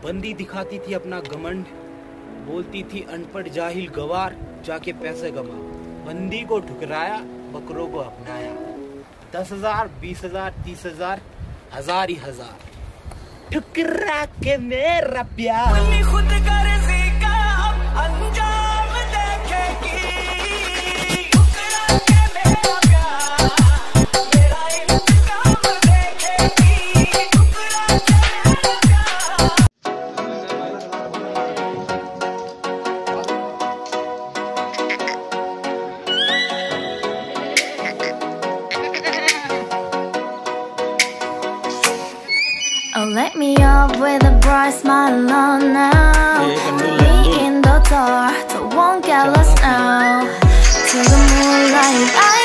बंदी दिखाती थी अपना घमंड, बोलती थी अनपढ़ जाहिल गवार, जाके पैसे कमा। बंदी को ठुकराया, बकरों को अपनाया। 10,000, 20,000, 30,000, 1,000 ही 1,000। ठुकरा के मेरा प्यार खुद गर्जी का अंजाम देखेगी। ठुकरा के मेरा प्यार मेरा इंतकाम देखेगी। ठुकरा के मेरा प्यार। Oh, let me up with a bright smile on now. Me in the dark, so won't get lost now. To the moonlight,